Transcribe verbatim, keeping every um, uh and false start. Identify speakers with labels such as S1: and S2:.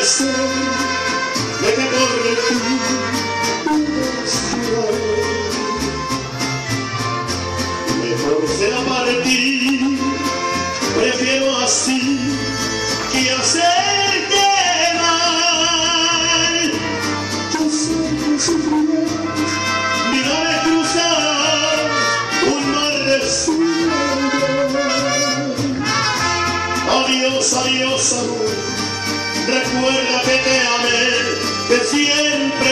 S1: ser de que corre tú mejor será partir, prefiero así que hacerte mal. Yo siempre sufriré, mira de cruzar un mar de cielo. Adiós, adiós, amor, recuerda que te amé, que siempre